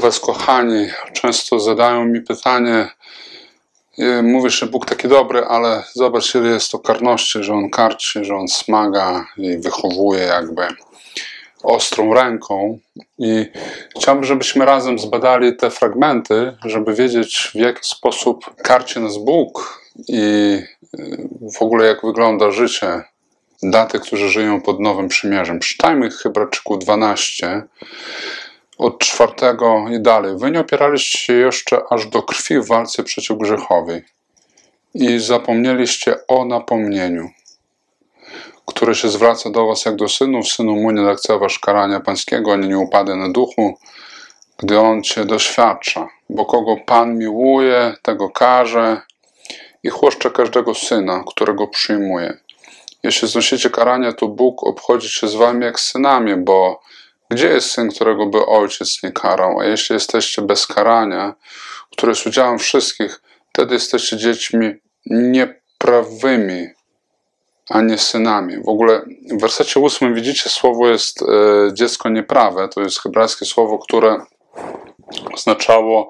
Was, kochani, często zadają mi pytanie, mówisz, że Bóg taki dobry, ale zobacz, ile jest to karności, że On karci, że On smaga i wychowuje jakby ostrą ręką. I chciałbym, żebyśmy razem zbadali te fragmenty, żeby wiedzieć, w jaki sposób karci nas Bóg i w ogóle jak wygląda życie dla tych, którzy żyją pod Nowym Przymierzem. Przeczytajmy Hebrajczyków 12, od 4 i dalej. Wy nie opieraliście się jeszcze aż do krwi w walce przeciw grzechowi i zapomnieliście o napomnieniu, które się zwraca do was jak do synów. Synu mój, nie lekceważ karania pańskiego, ani nie upadaj na duchu, gdy on cię doświadcza. Bo kogo Pan miłuje, tego karze i chłoszcze każdego syna, którego przyjmuje. Jeśli znosicie karania, to Bóg obchodzi się z wami jak z synami, bo gdzie jest syn, którego by ojciec nie karał? A jeśli jesteście bez karania, które jest udziałem wszystkich, wtedy jesteście dziećmi nieprawymi, a nie synami. W ogóle w wersecie 8 widzicie, słowo jest dziecko nieprawe. To jest hebrajskie słowo, które oznaczało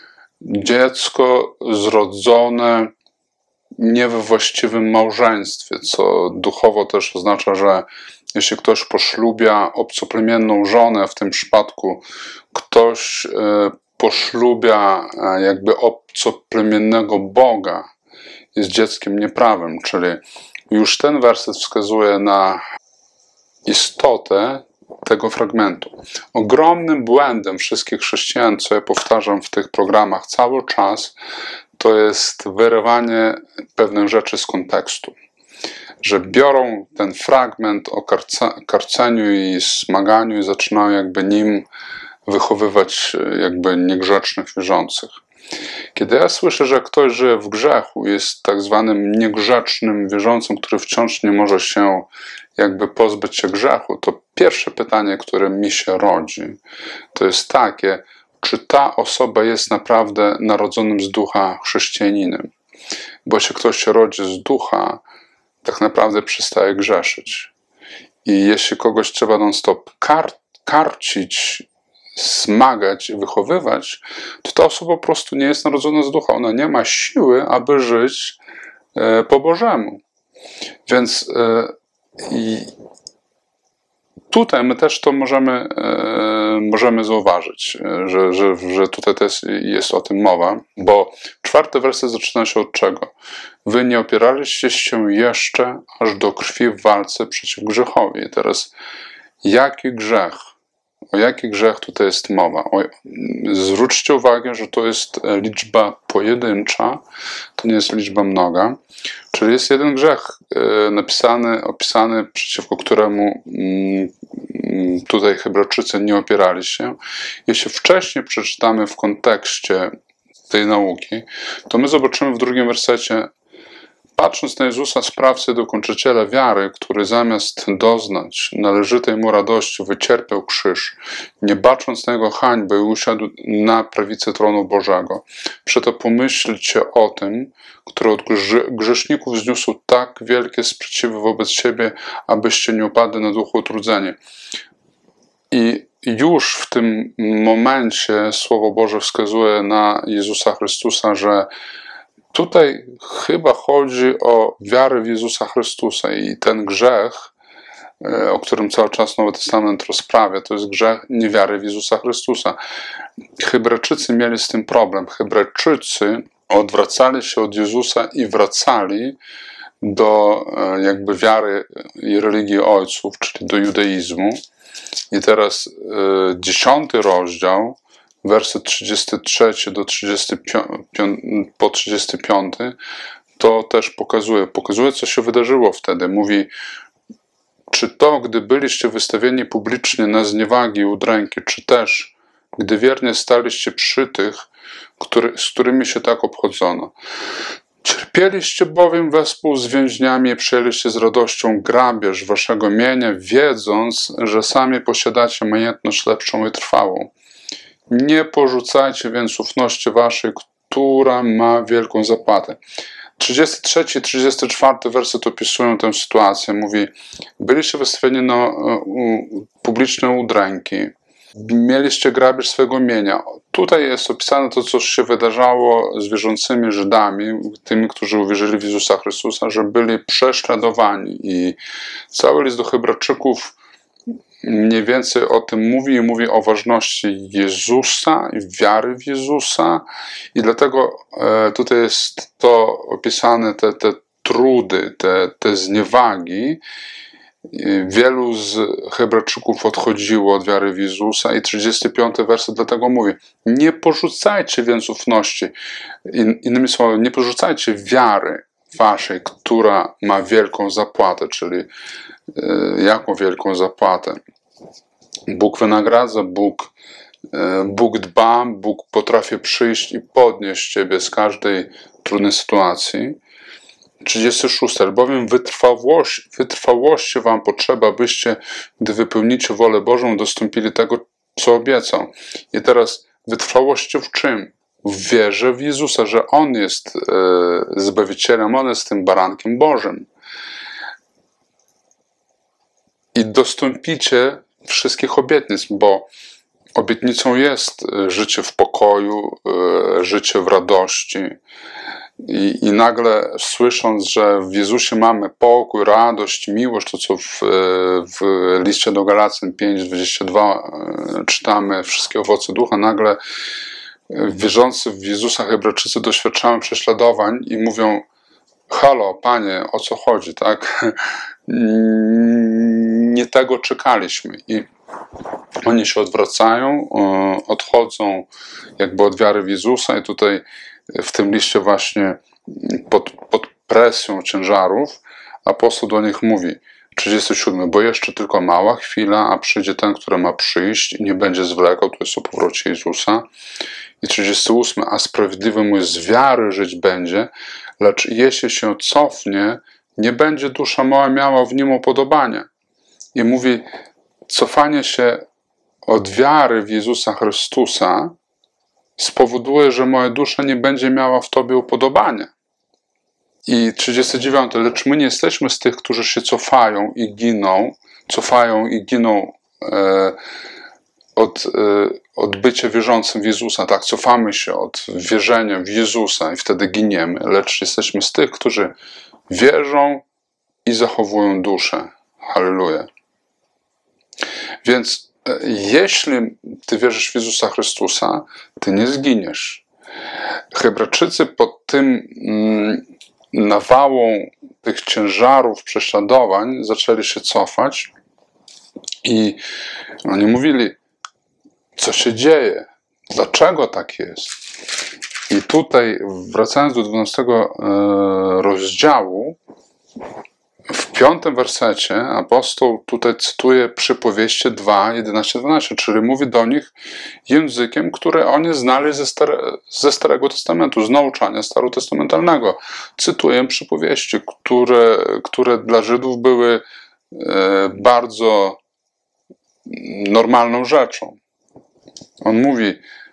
dziecko zrodzone nie we właściwym małżeństwie, co duchowo też oznacza, że jeśli ktoś poślubia obcoplemienną żonę, w tym przypadku ktoś poślubia jakby obcoplemiennego Boga, jest dzieckiem nieprawym, czyli już ten werset wskazuje na istotę tego fragmentu. Ogromnym błędem wszystkich chrześcijan, co ja powtarzam w tych programach cały czas, to jest wyrywanie pewnych rzeczy z kontekstu. Że biorą ten fragment o karceniu i smaganiu i zaczynają jakby nim wychowywać jakby niegrzecznych wierzących. Kiedy ja słyszę, że ktoś żyje w grzechu, jest tak zwanym niegrzecznym wierzącym, który wciąż nie może się jakby pozbyć się grzechu, to pierwsze pytanie, które mi się rodzi, to jest takie, czy ta osoba jest naprawdę narodzonym z ducha chrześcijaninem? Bo jeśli ktoś się rodzi z ducha, tak naprawdę przestaje grzeszyć. I jeśli kogoś trzeba non-stop karcić, smagać i wychowywać, to ta osoba po prostu nie jest narodzona z ducha. Ona nie ma siły, aby żyć po Bożemu. Więc tutaj my też to możemy zauważyć, że tutaj też jest o tym mowa, bo 4 werset zaczyna się od czego? Wy nie opieraliście się jeszcze aż do krwi w walce przeciw grzechowi. I teraz jaki grzech? O jaki grzech tutaj jest mowa? Zwróćcie uwagę, że to jest liczba pojedyncza, to nie jest liczba mnoga, czyli jest jeden grzech opisany, przeciwko któremu tutaj Hebrajczycy nie opierali się. Jeśli wcześniej przeczytamy w kontekście tej nauki, to my zobaczymy w 2 wersecie, patrząc na Jezusa, sprawcę i dokończyciela wiary, który zamiast doznać należytej mu radości wycierpiał krzyż, nie bacząc na jego hańbę i usiadł na prawicy tronu Bożego. Przeto pomyślcie o tym, który od grzeszników zniósł tak wielkie sprzeciwy wobec siebie, abyście nie upadli na duchu utrudzeni. I już w tym momencie Słowo Boże wskazuje na Jezusa Chrystusa, że tutaj chyba chodzi o wiarę w Jezusa Chrystusa i ten grzech, o którym cały czas Nowy Testament rozprawia, to jest grzech niewiary w Jezusa Chrystusa. Hebrajczycy mieli z tym problem. Hebrajczycy odwracali się od Jezusa i wracali do jakby wiary i religii ojców, czyli do judaizmu. I teraz 10 rozdział, werset 33 do 35, to też pokazuje, co się wydarzyło wtedy. Mówi, czy to, gdy byliście wystawieni publicznie na zniewagi i udręki, czy też, gdy wiernie staliście przy tych, z którymi się tak obchodzono. Cierpieliście bowiem wespół z więźniami i przyjęliście z radością grabież waszego mienia, wiedząc, że sami posiadacie majątność lepszą i trwałą. Nie porzucajcie więc ufności waszej, która ma wielką zapłatę. 33 i 34 werset opisują tę sytuację. Mówi, byliście wystawieni na publiczne udręki, Mieliście grabież swego mienia. Tutaj jest opisane to, co się wydarzało z wierzącymi Żydami, tymi, którzy uwierzyli w Jezusa Chrystusa, że byli prześladowani. I cały list do Hebrajczyków mniej więcej o tym mówi i mówi o ważności Jezusa i wiary w Jezusa. I dlatego tutaj jest to opisane, te trudy, te zniewagi. Wielu z Hebrajczyków odchodziło od wiary w Jezusa i 35 werset dlatego mówi: nie porzucajcie więc ufności. Innymi słowy, nie porzucajcie wiary waszej, która ma wielką zapłatę, czyli jaką wielką zapłatę? Bóg wynagradza, Bóg dba, Bóg potrafi przyjść i podnieść ciebie z każdej trudnej sytuacji. 36. Albowiem wytrwałości wam potrzeba, byście, gdy wypełnicie wolę Bożą, dostąpili tego, co obiecał. I teraz wytrwałości w czym? W wierze w Jezusa, że On jest Zbawicielem, On jest tym barankiem Bożym. I dostąpicie wszystkich obietnic, bo obietnicą jest życie w pokoju, życie w radości. I nagle słysząc, że w Jezusie mamy pokój, radość, miłość, to co w liście do Galacjan 5:22 czytamy, wszystkie owoce ducha, nagle wierzący w Jezusa Hebrajczycy doświadczają prześladowań i mówią: halo, Panie, o co chodzi, tak? Nie tego czekaliśmy. I oni się odwracają, odchodzą jakby od wiary w Jezusa i tutaj w tym liście właśnie pod presją ciężarów apostoł do nich mówi, 37, bo jeszcze tylko mała chwila, a przyjdzie ten, który ma przyjść i nie będzie zwlekał, to jest o powrocie Jezusa. I 38, a sprawiedliwy mój z wiary żyć będzie, lecz jeśli się cofnie, nie będzie dusza moja miała w nim upodobania. I mówi, cofanie się od wiary w Jezusa Chrystusa spowoduje, że moja dusza nie będzie miała w Tobie upodobania. I 39. Lecz my nie jesteśmy z tych, którzy się cofają i giną od bycia wierzącym w Jezusa. Tak, cofamy się od wierzenia w Jezusa i wtedy giniemy. Lecz jesteśmy z tych, którzy wierzą i zachowują duszę. Halleluja. Więc jeśli Ty wierzysz w Jezusa Chrystusa, Ty nie zginiesz. Hebrajczycy pod tym nawałą tych ciężarów prześladowań zaczęli się cofać i oni mówili, co się dzieje, dlaczego tak jest. I tutaj, wracając do 12 rozdziału, w 5 wersecie apostoł tutaj cytuje przypowieście 2, 11, 12, czyli mówi do nich językiem, który oni znali ze Starego Testamentu, z nauczania starotestamentalnego. Cytuję przypowieści, które dla Żydów były bardzo normalną rzeczą. On mówi,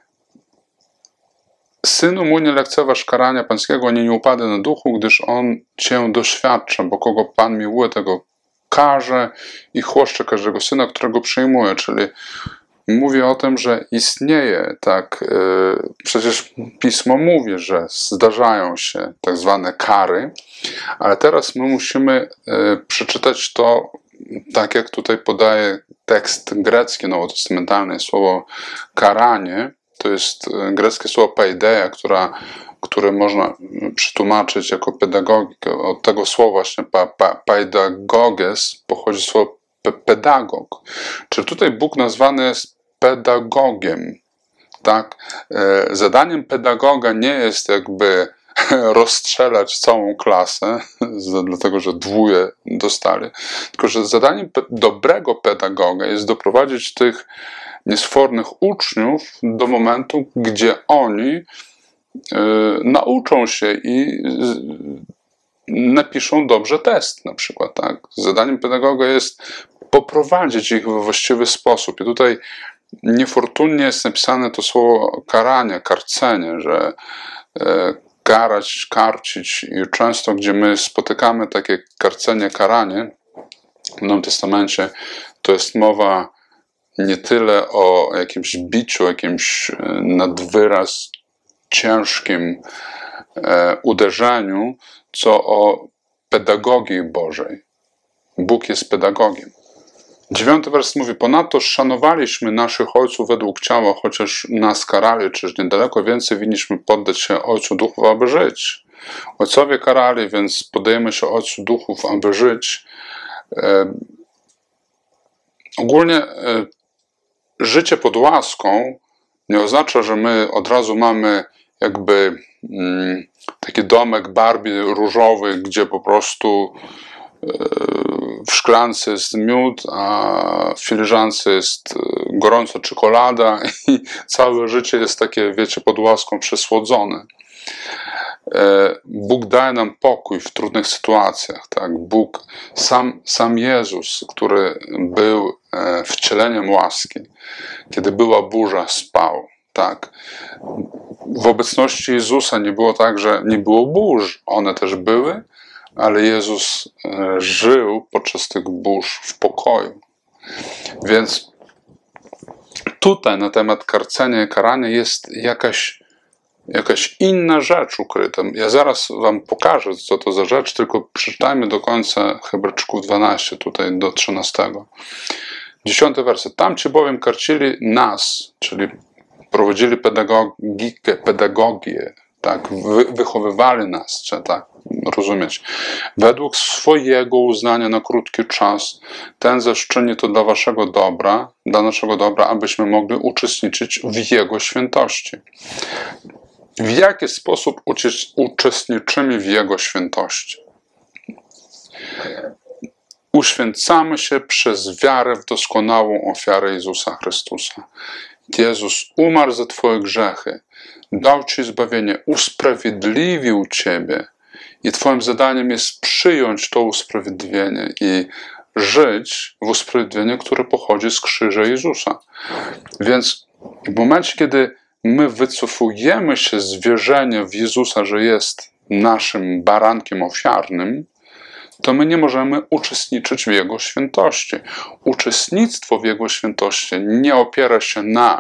synu mój, nie lekceważ karania pańskiego, nie upadaj na duchu, gdyż on cię doświadcza, bo kogo Pan miłuje, tego karze i chłoszcze każdego syna, którego przyjmuje. Czyli mówi o tym, że istnieje, tak, przecież Pismo mówi, że zdarzają się tak zwane kary, ale teraz my musimy przeczytać to, tak jak tutaj podaje tekst grecki nowotestamentalny, słowo karanie. To jest greckie słowo paideia, które można przetłumaczyć jako pedagogikę. Od tego słowa właśnie paidagoges pochodzi słowo pedagog. Czyli tutaj Bóg nazwany jest pedagogiem. Tak? Zadaniem pedagoga nie jest jakby rozstrzelać całą klasę, dlatego że dwóje dostali, tylko że zadaniem dobrego pedagoga jest doprowadzić tych niesfornych uczniów do momentu, gdzie oni nauczą się i napiszą dobrze test na przykład. Tak? Zadaniem pedagoga jest poprowadzić ich we właściwy sposób. I tutaj niefortunnie jest napisane to słowo karanie, karcenie, że karać, karcić i często, gdzie my spotykamy takie karcenie, karanie w Nowym Testamencie, to jest mowa nie tyle o jakimś biciu, jakimś nad wyraz ciężkim uderzeniu, co o pedagogii Bożej. Bóg jest pedagogiem. 9 werset mówi: ponadto szanowaliśmy naszych ojców według ciała, chociaż nas karali, czyż niedaleko więcej winniśmy poddać się Ojcu Duchów, aby żyć. Ojcowie karali, więc podajemy się Ojcu Duchów, aby żyć. Ogólnie życie pod łaską nie oznacza, że my od razu mamy jakby taki domek Barbie różowy, gdzie po prostu w szklance jest miód, a w filiżance jest gorąca czekolada i całe życie jest takie, wiecie, pod łaską przesłodzone. Bóg daje nam pokój w trudnych sytuacjach. Tak? Bóg, sam Jezus, który był wcieleniem łaski, kiedy była burza, spał. Tak? W obecności Jezusa nie było tak, że nie było burz. One też były, ale Jezus żył podczas tych burz w pokoju. Więc tutaj na temat karcenia i karania jest jakaś inna rzecz ukryta. Ja zaraz wam pokażę, co to za rzecz, tylko przeczytajmy do końca Hebrajczyków 12, tutaj do 13. 10 werset. Tamci bowiem karcili nas, czyli prowadzili pedagogię, tak, wychowywali nas, trzeba tak rozumieć, według swojego uznania na krótki czas. Ten zaś czyni to dla waszego dobra, dla naszego dobra, abyśmy mogli uczestniczyć w Jego świętości. W jaki sposób uczestniczymy w Jego świętości? Uświęcamy się przez wiarę w doskonałą ofiarę Jezusa Chrystusa. Jezus umarł za twoje grzechy, dał ci zbawienie, usprawiedliwił ciebie i twoim zadaniem jest przyjąć to usprawiedliwienie i żyć w usprawiedliwieniu, które pochodzi z krzyża Jezusa. Więc w momencie, kiedy my wycofujemy się z wierzenia w Jezusa, że jest naszym barankiem ofiarnym, to my nie możemy uczestniczyć w Jego świętości. Uczestnictwo w Jego świętości nie opiera się na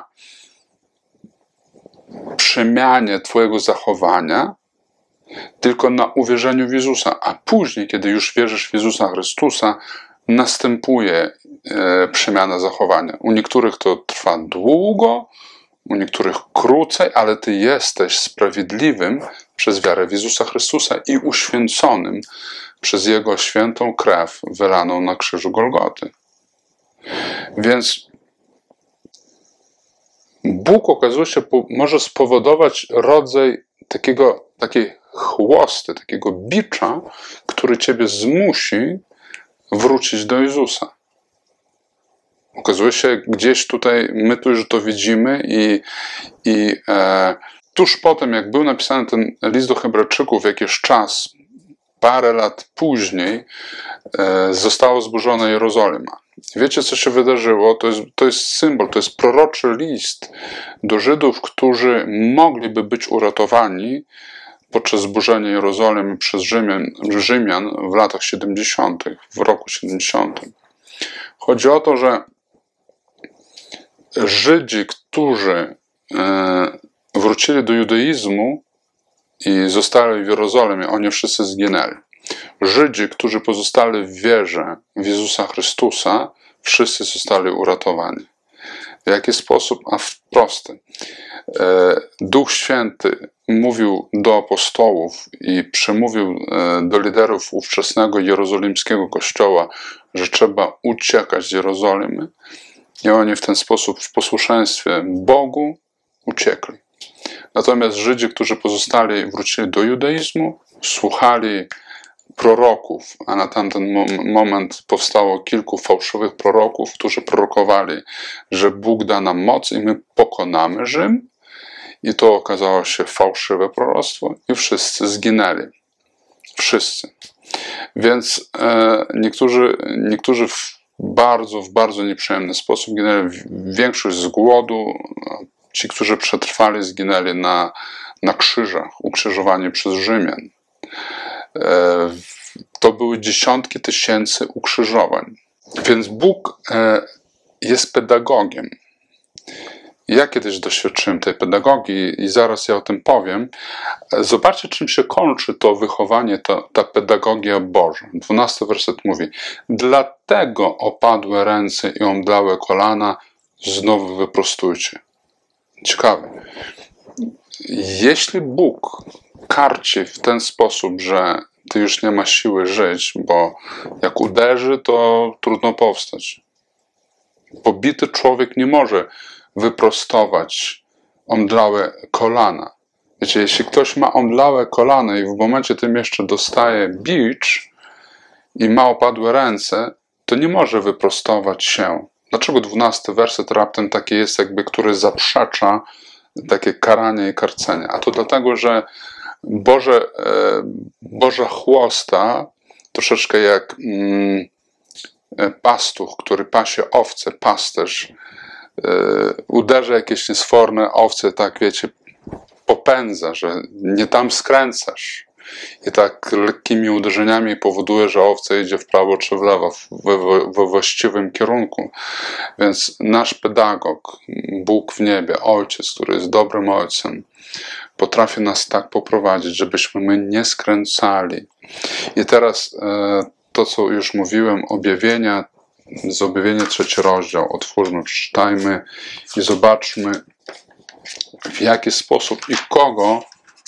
przemianie twojego zachowania, tylko na uwierzeniu w Jezusa. A później, kiedy już wierzysz w Jezusa Chrystusa, następuje przemiana zachowania. U niektórych to trwa długo, u niektórych krócej, ale ty jesteś sprawiedliwym przez wiarę w Jezusa Chrystusa i uświęconym przez Jego świętą krew wylaną na krzyżu Golgoty. Więc Bóg, okazuje się, może spowodować rodzaj takiej chłosty, takiego bicza, który ciebie zmusi wrócić do Jezusa. Okazuje się, gdzieś tutaj, my tu już to widzimy i tuż po tym, jak był napisany ten list do Hebrajczyków, jakiś czas, parę lat później, została zburzona Jerozolima. Wiecie, co się wydarzyło? To jest symbol, to jest proroczy list do Żydów, którzy mogliby być uratowani podczas zburzenia Jerozolimy przez Rzymian w latach 70., w roku 70. Chodzi o to, że Żydzi, którzy wrócili do judaizmu i zostali w Jerozolimie, oni wszyscy zginęli. Żydzi, którzy pozostali w wierze w Jezusa Chrystusa, wszyscy zostali uratowani. W jaki sposób? A w prosty. Duch Święty mówił do apostołów i przemówił do liderów ówczesnego jerozolimskiego kościoła, że trzeba uciekać z Jerozolimy. I oni w ten sposób w posłuszeństwie Bogu uciekli. Natomiast Żydzi, którzy pozostali, wrócili do judaizmu, słuchali proroków, a na tamten moment powstało kilku fałszywych proroków, którzy prorokowali, że Bóg da nam moc i my pokonamy Rzym. I to okazało się fałszywe proroctwo i wszyscy zginęli. Wszyscy. Więc niektórzy w bardzo nieprzyjemny sposób zginęli. Większość z głodu. Ci, którzy przetrwali, zginęli na krzyżach, ukrzyżowani przez Rzymian. To były dziesiątki tysięcy ukrzyżowań. Więc Bóg jest pedagogiem. Ja kiedyś doświadczyłem tej pedagogii i zaraz ja o tym powiem. Zobaczcie, czym się kończy to wychowanie, ta pedagogia Boża. 12 werset mówi: dlatego opadłe ręce i omdlałe kolana znowu wyprostujcie. Ciekawe. Jeśli Bóg karci w ten sposób, że ty już nie masz siły żyć, bo jak uderzy, to trudno powstać. Pobity człowiek nie może wyprostować omdlałe kolana. Wiecie, jeśli ktoś ma omdlałe kolana i w momencie tym jeszcze dostaje bicz i ma opadłe ręce, to nie może wyprostować się. Dlaczego 12 werset raptem taki jest, jakby, który zaprzecza takie karanie i karcenie? A to dlatego, że Boża chłosta, troszeczkę jak pastuch, który pasie owce, pasterz, uderza jakieś niesforne owce, tak wiecie, popędza, że nie tam skręcasz. I tak lekkimi uderzeniami powoduje, że owca idzie w prawo czy w lewo, we właściwym kierunku. Więc nasz pedagog, Bóg w niebie, Ojciec, który jest dobrym Ojcem, potrafi nas tak poprowadzić, żebyśmy my nie skręcali. I teraz to, co już mówiłem, z Objawienia 3 rozdział, otwórzmy, przeczytajmy i zobaczmy, w jaki sposób i kogo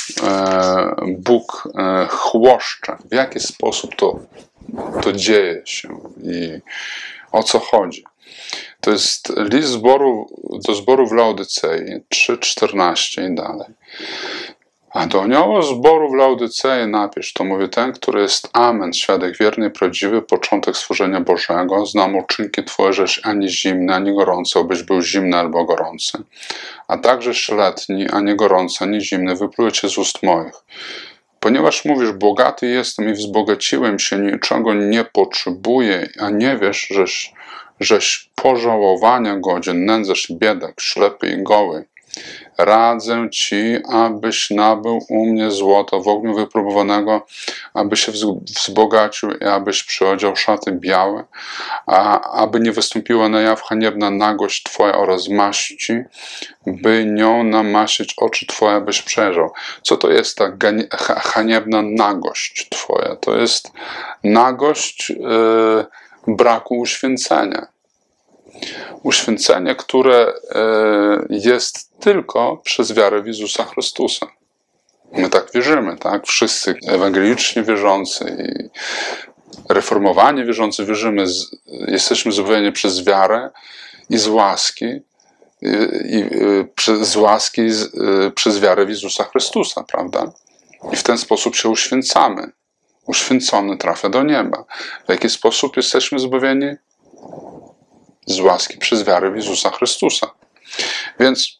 Bóg chłoszcze, w jaki sposób to dzieje się i o co chodzi. To jest list do zboru w Laodycei 3:14 i dalej. A do anioła zboru w Laodycei napisz, to mówi ten, który jest Amen, świadek wierny i prawdziwy, początek stworzenia Bożego. Znam uczynki Twoje, żeś ani zimny, ani gorący, obyś był zimny albo gorący. A także letni, ani gorący, ani zimny, wypluję Cię z ust moich. Ponieważ mówisz, bogaty jestem i wzbogaciłem się, niczego nie potrzebuję, a nie wiesz, żeś pożałowania godzien, nędzasz i biedak, ślepy i goły. Radzę Ci, abyś nabył u mnie złoto w ogniu wypróbowanego, aby się wzbogacił i abyś przyodział szaty białe, a aby nie wystąpiła na jaw haniebna nagość Twoja oraz maści, by nią namasić oczy Twoje, abyś przejrzał. Co to jest ta haniebna nagość Twoja? To jest nagość braku uświęcenia. Uświęcenie, które jest tylko przez wiarę w Jezusa Chrystusa. My tak wierzymy, tak? Wszyscy ewangeliczni wierzący i reformowani wierzący wierzymy, jesteśmy zbawieni przez wiarę i z łaski, przez wiarę w Jezusa Chrystusa, prawda? I w ten sposób się uświęcamy. Uświęcony trafia do nieba. W jaki sposób jesteśmy zbawieni? Z łaski przez wiarę w Jezusa Chrystusa. Więc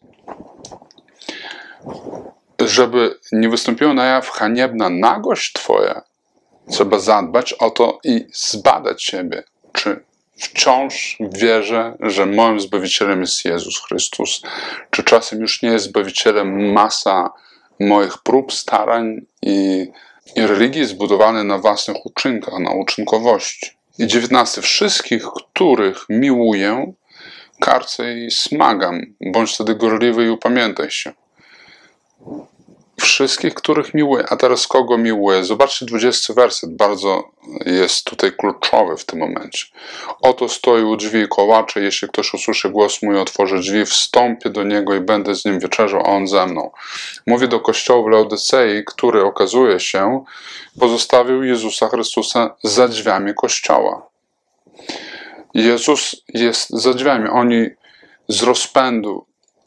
żeby nie wystąpiła na jaw haniebna nagość Twoja, trzeba zadbać o to i zbadać siebie, czy wciąż wierzę, że moim Zbawicielem jest Jezus Chrystus, czy czasem już nie jest Zbawicielem masa moich prób, starań i religii zbudowanej na własnych uczynkach, na uczynkowości. I 19. Wszystkich, których miłuję, karcę i smagam, bądź wtedy gorliwy i upamiętaj się. Wszystkich, których miłuję. A teraz kogo miłuję? Zobaczcie 20 werset, bardzo jest tutaj kluczowy w tym momencie. Oto stoi u drzwi i kołacze, jeśli ktoś usłyszy głos mój, otworzy drzwi, wstąpię do niego i będę z nim wieczerzał, a on ze mną. Mówię do kościoła w Laodycei, który okazuje się, pozostawił Jezusa Chrystusa za drzwiami kościoła. Jezus jest za drzwiami. Oni z rozpędu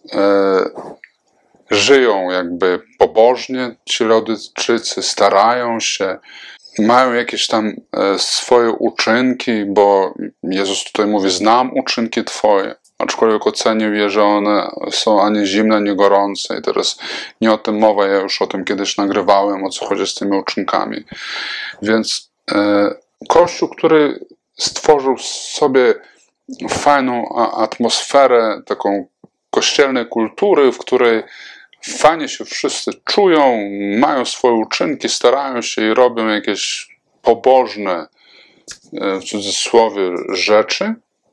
żyją jakby pobożnie, ci Laodyjczycy starają się, mają jakieś tam swoje uczynki, bo Jezus tutaj mówi, znam uczynki Twoje, aczkolwiek ocenił je, że one są ani zimne, ani gorące i teraz nie o tym mowa, ja już o tym kiedyś nagrywałem, o co chodzi z tymi uczynkami. Więc Kościół, który stworzył sobie fajną atmosferę taką kościelnej kultury, w której fajnie się wszyscy czują, mają swoje uczynki, starają się i robią jakieś pobożne, w cudzysłowie, rzeczy,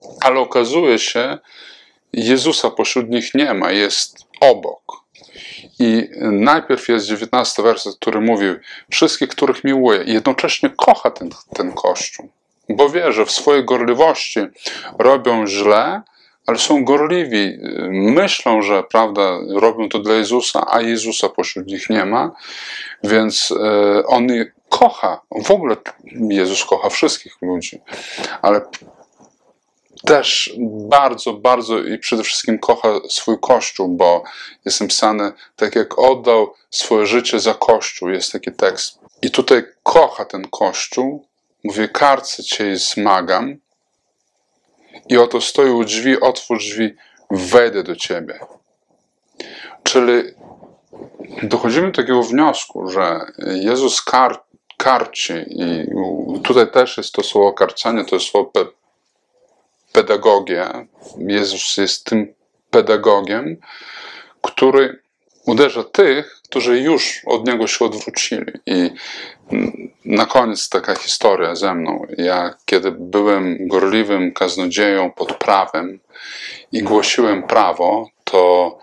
ale okazuje się, Jezusa pośród nich nie ma, jest obok. I najpierw jest 19 werset, który mówi: wszystkich, których miłuje, i jednocześnie kocha ten Kościół, bo wie, że w swojej gorliwości robią źle, ale są gorliwi, myślą, że prawda, robią to dla Jezusa, a Jezusa pośród nich nie ma, więc on kocha, w ogóle Jezus kocha wszystkich ludzi, ale też bardzo, bardzo i przede wszystkim kocha swój Kościół, bo jest napisane, tak jak oddał swoje życie za Kościół, jest taki tekst. I tutaj kocha ten Kościół, mówi: karcę cię i zmagam, i oto stoję u drzwi, otwórz drzwi, wejdę do ciebie. Czyli dochodzimy do takiego wniosku, że Jezus karci, i tutaj też jest to słowo karcenie, to jest słowo pedagogia. Jezus jest tym pedagogiem, który uderza tych, którzy już od Niego się odwrócili. I na koniec taka historia ze mną. Ja, kiedy byłem gorliwym kaznodzieją pod prawem i głosiłem prawo, to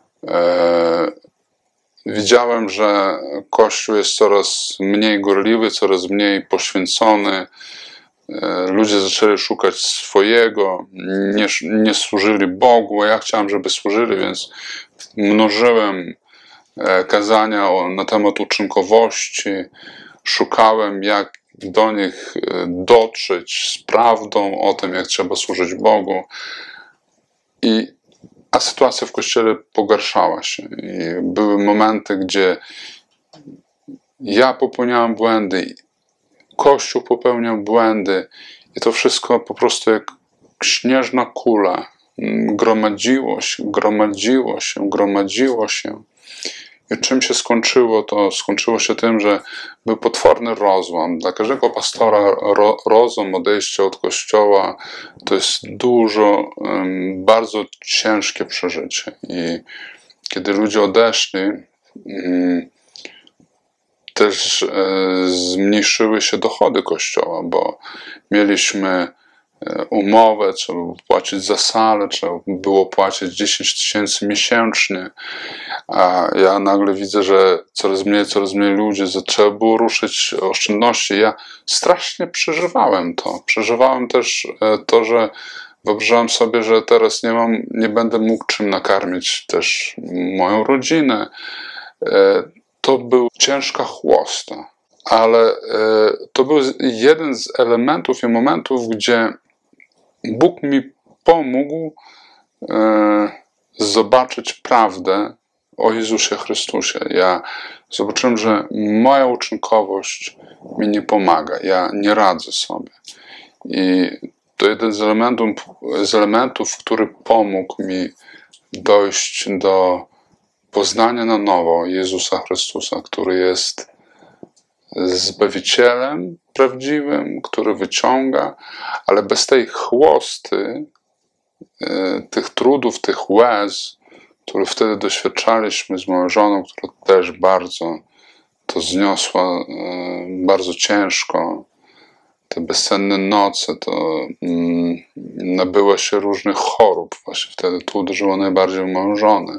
widziałem, że Kościół jest coraz mniej gorliwy, coraz mniej poświęcony. Ludzie zaczęli szukać swojego, nie służyli Bogu, a ja chciałem, żeby służyli, więc mnożyłem kazania na temat uczynkowości, szukałem, jak do nich dotrzeć z prawdą o tym, jak trzeba służyć Bogu. A sytuacja w Kościele pogarszała się. I były momenty, gdzie ja popełniałem błędy, Kościół popełniał błędy i to wszystko po prostu jak śnieżna kula gromadziło się. I czym się skończyło? To skończyło się tym, że był potworny rozłam. Dla każdego pastora rozłam, odejście od Kościoła to jest bardzo ciężkie przeżycie. I kiedy ludzie odeszli, też zmniejszyły się dochody Kościoła, bo mieliśmy umowę, trzeba było płacić za salę, trzeba było płacić 10 000 miesięcznie, a ja nagle widzę, że coraz mniej ludzi, że trzeba było ruszyć oszczędności. Ja strasznie przeżywałem to. Przeżywałem też to, że wyobrażałem sobie, że teraz nie będę mógł czym nakarmić też moją rodzinę. To była ciężka chłosta, ale to był jeden z elementów i momentów, gdzie Bóg mi pomógł zobaczyć prawdę o Jezusie Chrystusie. Ja zobaczyłem, że moja uczynkowość mi nie pomaga. Ja nie radzę sobie. I to jeden z elementów, który pomógł mi dojść do poznania na nowo Jezusa Chrystusa, który jest Zbawicielem prawdziwym, który wyciąga, ale bez tej chłosty, tych trudów, tych łez, które wtedy doświadczaliśmy z moją żoną, która też bardzo to zniosła, bardzo ciężko. Te bezsenne noce, to nabyła się różnych chorób. Właśnie wtedy to uderzyło najbardziej w moją żonę.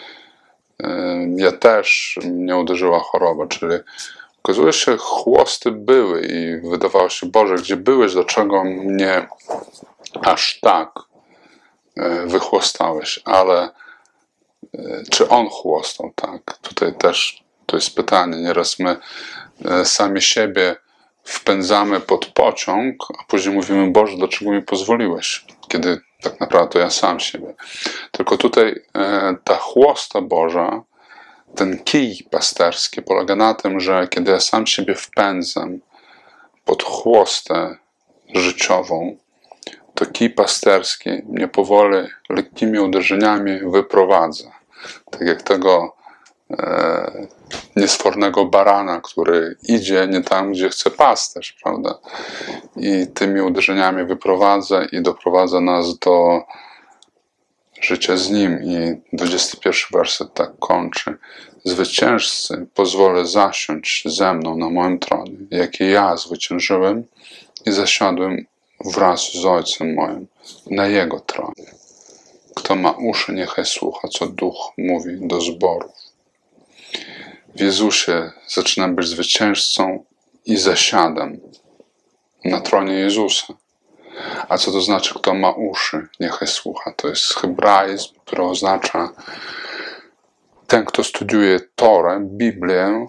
Ja też mnie uderzyła choroba, czyli okazuje się, chłosty były i wydawało się: Boże, gdzie byłeś, dlaczego mnie aż tak wychłostałeś? Ale czy On chłostał? Tak, tutaj też to jest pytanie. Nieraz my sami siebie wpędzamy pod pociąg, a później mówimy: Boże, dlaczego mi pozwoliłeś? Kiedy tak naprawdę to ja sam siebie. Tylko tutaj ta chłosta Boża, ten kij pasterski polega na tym, że kiedy ja sam siebie wpędzam pod chłostę życiową, to kij pasterski mnie powoli, lekkimi uderzeniami wyprowadza. Tak jak tego niesfornego barana, który idzie nie tam, gdzie chce pasterz, prawda? I tymi uderzeniami wyprowadza i doprowadza nas do życia z Nim. I 21 werset tak kończy: zwycięzcy pozwolę zasiąść ze mną na moim tronie, jakie ja zwyciężyłem i zasiadłem wraz z Ojcem moim na Jego tronie. Kto ma uszy, niechaj słucha, co Duch mówi do zborów. W Jezusie zaczynam być zwycięzcą i zasiadam na tronie Jezusa. A co to znaczy, kto ma uszy, niechaj słucha? To jest hebraizm, który oznacza ten, kto studiuje Torę, Biblię,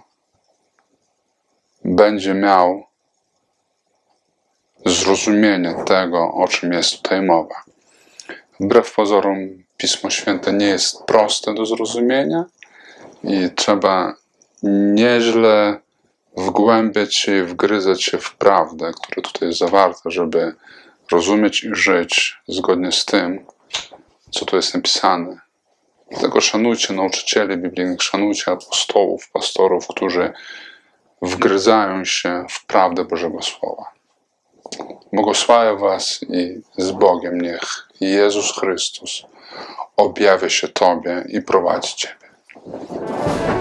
będzie miał zrozumienie tego, o czym jest tutaj mowa. Wbrew pozorom Pismo Święte nie jest proste do zrozumienia i trzeba nieźle wgłębiać się i wgryzać się w prawdę, która tutaj jest zawarta, żeby rozumieć i żyć zgodnie z tym, co tu jest napisane. Dlatego szanujcie nauczycieli biblijnych, szanujcie apostołów, pastorów, którzy wgryzają się w prawdę Bożego Słowa. Błogosławię was i z Bogiem niech Jezus Chrystus objawia się Tobie i prowadzi Ciebie.